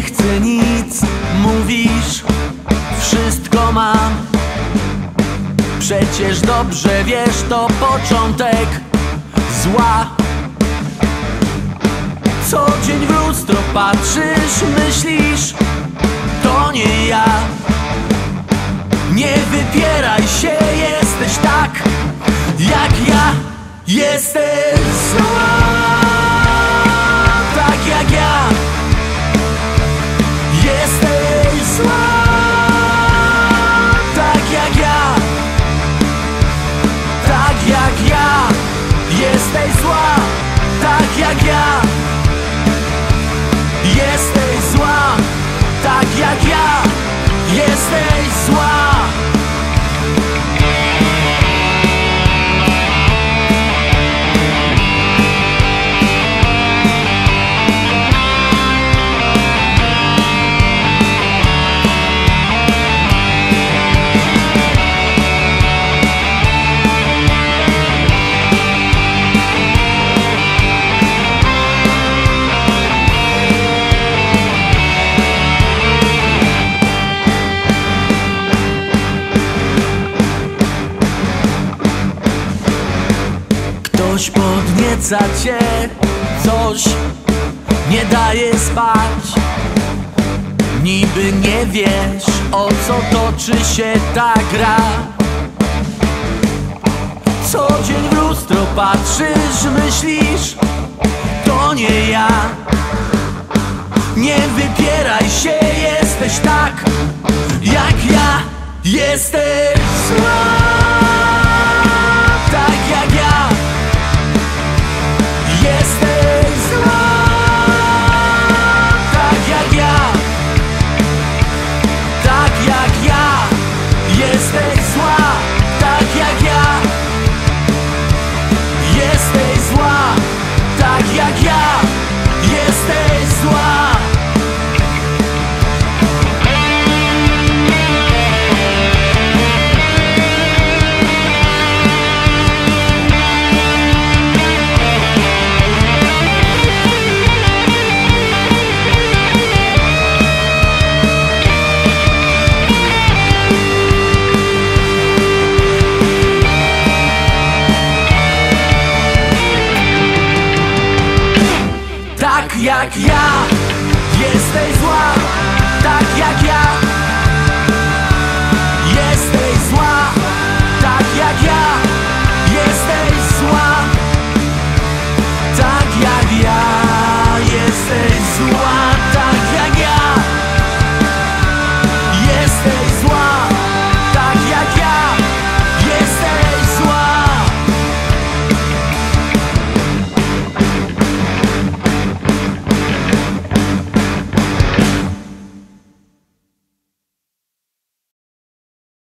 chcę nic, mówisz, wszystko mam. Przecież dobrze wiesz, to początek zła. Co dzień w lustro patrzysz, myślisz, to nie ja. Nie wypieraj się, jesteś tak jak ja. Jesteś zła, tak jak ja. Jesteś zła, tak jak ja. Tak jak ja. Jesteś zła, tak jak ja. Jesteś zła, tak jak ja. Jesteś zła. Coś podnieca cię, coś nie daje spać. Niby nie wiesz, o co toczy się ta gra. Co dzień w lustro patrzysz, myślisz, to nie ja. Nie wypieraj się, jesteś tak jak ja. Jesteś zła, tak jak ja. Jesteś zła, tak jak ja. Tak jak ja. Jesteś zła, tak jak ja. Jesteś zła, tak jak ja. Jesteś zła. Tak jak ja.